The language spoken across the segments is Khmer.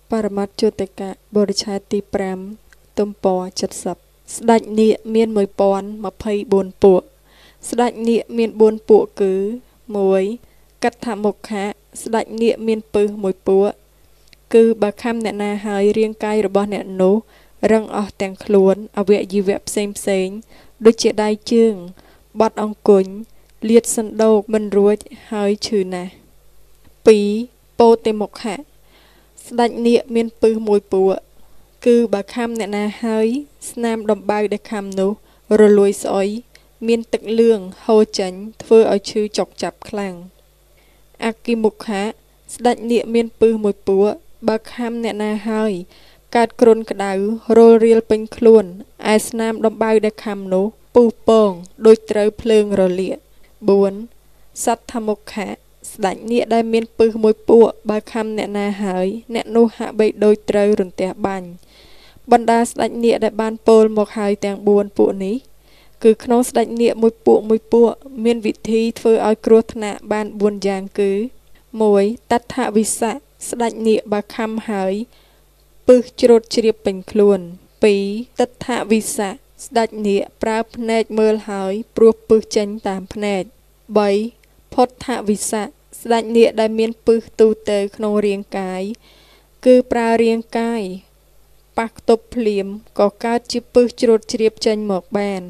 បរមត្តជតកៈបរិឆេទទី5ទំព័រ70ស្ដេចនាគមាន1024ពួកស្ដេចនាគមាន4ពួកគឺ1កដ្ឋមុខៈស្ដេចនាគមានពឹស1ពួកគឺបើខំអ្នកណាហើយរាងកាយរបស់អ្នកនោះរឹងអស់ទាំងខ្លួនអវយវៈផ្សេងដូចជាដៃជើងបត់អង្គុញលាតសណ្ដូកមិនរួចហើយឈឺណាស់2ពោធិមុខៈស្ដេចនាគមានពឹស1ពួកគឺបើខំអ្នកណាហើយស្នាមដំបៅដែលខំនោះរលួយស្អុយមានទឹកលឿងហូរចេញធ្វើឲ្យឈឺចុកចាប់ខ្លាំងអគិមុខៈស្ដេចនាគមានពឹស1ពួកបើខំអ្នកណាហើយកើតគ្រុនក្តៅរលរៀលពេញខ្លួនឯស្នាមដំបៅដែលខំនោះពុះពងដូចត្រូវភ្លើងរលាក4សទ្ធមុខៈស្ដេចនាគដែលមានពឹស1ពួកបើខំអ្នកណាហើយអ្នកនោះហាក់បីដូចត្រូវរន្ទះបាញ់បណ្ដាស្ដេចនាគដែលបានពោលមកហើយទាំង4ពួកនេះគឺក្នុងស្ដេចនាគមួយពួកមានវិធីធ្វើឲ្យគ្រោះថ្នាក់បាន4យ៉ាងគឺ1តដ្ឋវិស័កស្ដេចនាគបើខំហើយពឹសច្រូតជ្រាបពេញខ្លួន2ទិដ្ឋវិស័កស្ដេចនាគប្រើភ្នែកមើលហើយព្រោះពឹសចេញតាមភ្នែក3ផុតថវិស័កស្ដេចនាគដែលមានពឹសទូទៅក្នុងរាងកាយគឺប្រើរាងកាយប៉ះទប់ភ្លាមក៏កើតជាពឹសច្រូតជ្រាបចេញមកបាន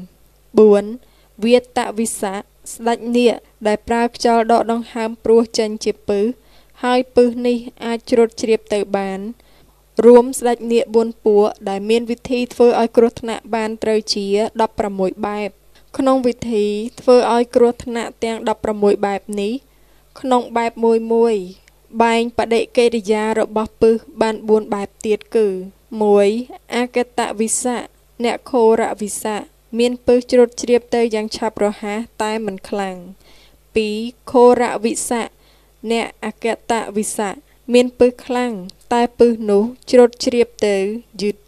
4វាតវិស័កស្ដេចនាគដែលប្រើខ្យល់ដកដង្ហើមព្រោះចេញជាពឹសហើយពឹសនេះអាចច្រូតជ្រាបទៅបានរួមស្ដេចនាគ4ពួកដែលមានវិធីធ្វើឲ្យគ្រោះថ្នាក់បានត្រូវជា16បែបក្នុងវិធីធ្វើឲ្យគ្រោះថ្នាក់ទាំង16បែបនេះក្នុងបែបមួយបែងបដិកិរិយារបស់ពឹសបាន4បែបទៀតគឺ1អកតវិស័កអ្នកខោរវិស័កមានពឹសច្រូតជ្រាបទៅយ៉ាងឆាប់រហ័សតែមិនខ្លាំង2ខោរវិស័កអ្នកអកតវិស័កមានពឹសខ្លាំងតែពឹសនោះច្រូតជ្រាបទៅយឺត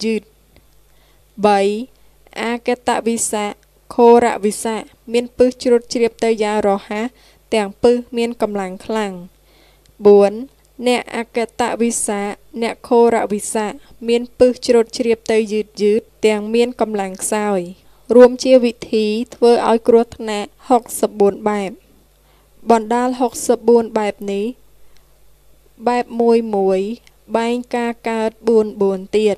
3អកតវិស័កខោរវិស័កមានពឹសច្រូតជ្រាបទៅយ៉ាងរហ័សទាំងពឹសមានកម្លាំងខ្លាំង4អ្នកអកតវិស័កអ្នកខោរវិស័កមានពឹសច្រូតជ្រាបទៅយឺតទាំងមានកម្លាំងខ្សោយរួមជាវិធីធ្វើឲ្យគ្រោះថ្នាក់64បែបបណ្ដាល64បែបនេះបែបមួយបែងការកើត4ទៀត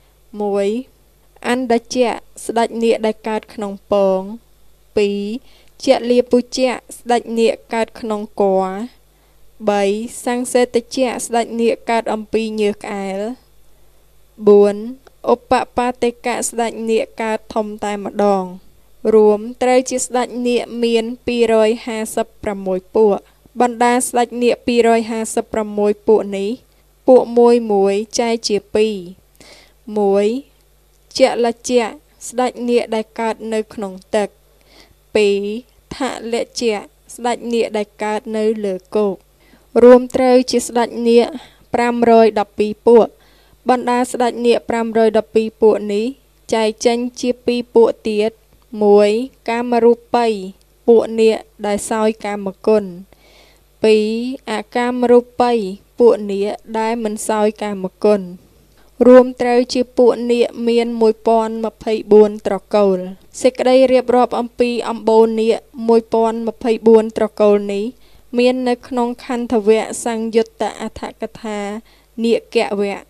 1អន្តជៈស្ដេចនាគដែលកើតក្នុងពង2ជាលាពុជៈស្ដេចនាគកើតក្នុងគភ៌3សង្សេតជៈស្ដេចនាគកើតអំពីញើសក្អែល4ឧបបាតិកៈស្ដេចនាគកើតធំតែម្ដងរួមត្រូវជាស្ដេចនាគមាន256ពួកបណ្ដាស្ដេចនាគ256ពួកនេះពួកមួយចែកជា2 1ចលជៈស្ដេចនាគដែលកើតនៅក្នុងទឹក2ថលជៈស្ដេចនាគដែលកើតនៅលើគោករួមត្រូវជាស្ដេចនាគ512ពួកបណ្ដាស្ដេចនាគ512ពួកនេះចែកចេញជា2ពួកទៀត1កាមរូបិយពួកនាគដែលសោយកាមគុណ2អកាមរូបិយពួកនាគដែលមិនសោយកាមគុណរួមត្រូវជាពួកនាគមាន1024ត្រកូលសេចក្តីរៀបរាប់អំពីអំបូរនាគ1024ត្រកូលនេះមាននៅក្នុងខន្ធវៈសង្យុត្តអដ្ឋកថានាគវៈ